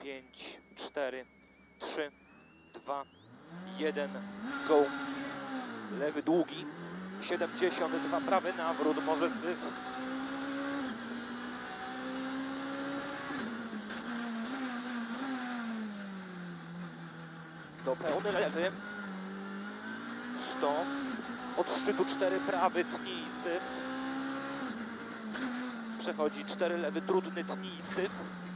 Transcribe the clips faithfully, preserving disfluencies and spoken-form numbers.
pięć, cztery, trzy, dwa, jeden, go. Lewy długi, siedemdziesiąt dwa, prawy nawrót, może syf. Do pełny lewy, sto, od szczytu cztery prawy, tnij syf. Przechodzi cztery lewy, trudny, tnij syf.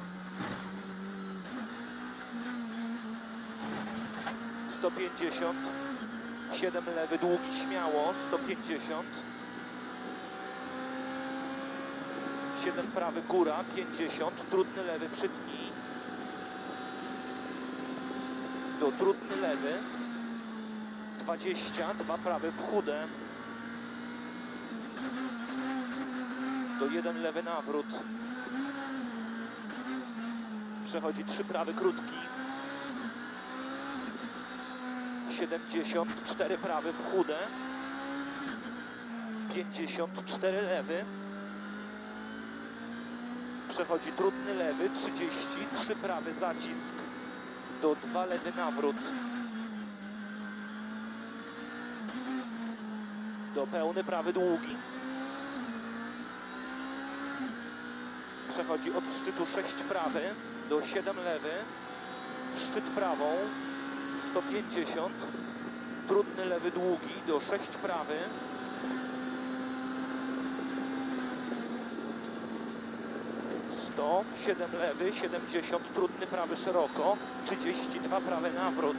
sto pięćdziesiąt, siedem lewy, długi, śmiało, sto pięćdziesiąt. siedem prawy, góra, pięćdziesiąt, trudny lewy, przytnij. Do trudny lewy, dwadzieścia, dwa prawy w chude. Do jeden lewy nawrót. Przechodzi trzy prawy, krótki. siedemdziesiąt, cztery prawy w chude. pięćdziesiąt, cztery lewy. Przechodzi trudny lewy, trzydzieści, trzy prawy, zacisk. Do dwa lewy nawrót. Do pełny prawy długi. Przechodzi od szczytu sześć prawy do siedem lewy. Szczyt prawą, sto pięćdziesiąt. Trudny lewy długi do sześć prawy. sto, siedem lewy, siedemdziesiąt, trudny prawy szeroko, trzydzieści dwa prawy nawrót.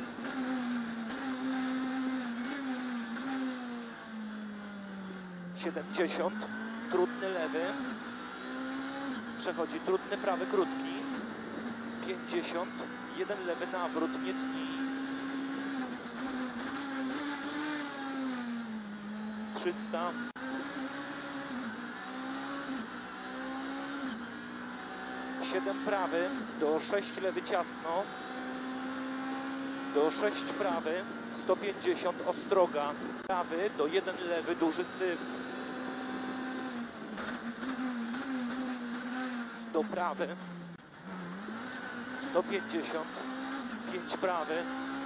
siedemdziesiąt, trudny lewy. Przechodzi trudny prawy krótki. pięćdziesiąt, jeden lewy nawrót, nie tnij. trzysta. siedem prawy, do sześć lewy ciasno. Do sześć prawy, sto pięćdziesiąt, ostroga. Prawy, do jeden lewy, duży syf. Do prawy, sto pięćdziesiąt, pięć prawy.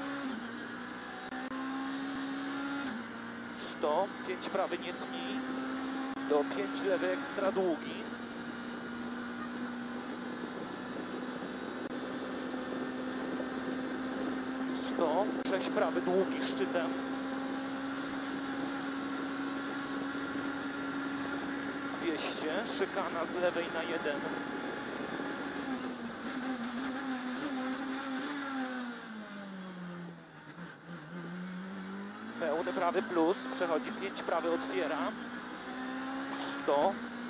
sto, pięć prawy, nie tnij. Do pięć lewy, ekstra długi. sto, sześć prawy, długi, szczytem. dwieście, szykana z lewej na jeden. Pełny prawy plus, przechodzi pięć prawy, otwiera. sto.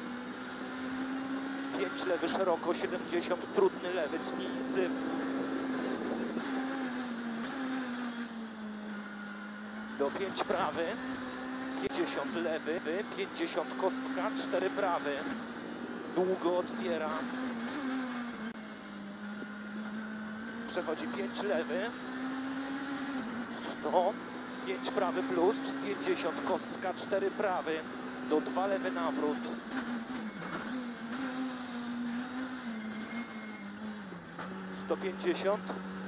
pięć lewy szeroko, siedemdziesiąt, trudny lewy, tnij syf. Do pięć prawy, pięćdziesiąt lewy, pięćdziesiąt kostka, cztery prawy. Długo otwiera. Przechodzi pięć lewy. sto. pięć prawy plus, pięćdziesiąt kostka, cztery prawy. Do dwa lewy nawrót. sto pięćdziesiąt.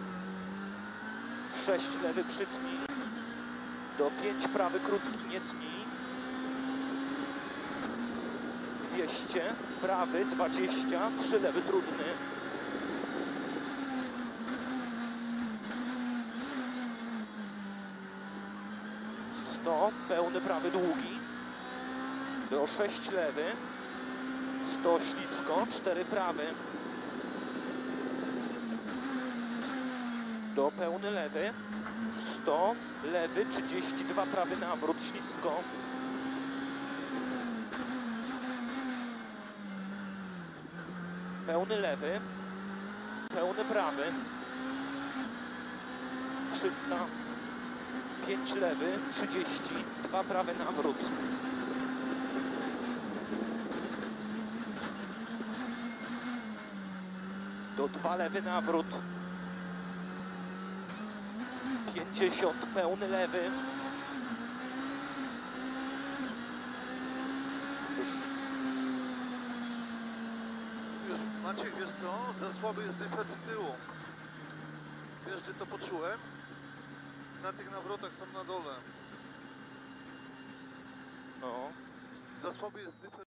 sześć lewy, przytnij. Do pięć prawy, krótki, nie tnij. dwieście, prawy, dwadzieścia, trzy lewy, trudny. sto, pełny prawy, długi. Do sześć lewy. sto, ślisko, cztery prawy. Do pełny lewy. sto, lewy, trzydzieści dwa, prawy nawrót, ślisko. Pełny lewy, pełny prawy. trzysta, pięć lewy, trzydzieści dwa, prawy nawrót. Do dwa lewy nawrót. pięćdziesiąt, pełny lewy. Już, już Maciek, wiesz co? Za słaby jest dyfer z tyłu. Wiesz, gdzie to poczułem? Na tych nawrotach tam na dole. No. Za słaby jest dyfer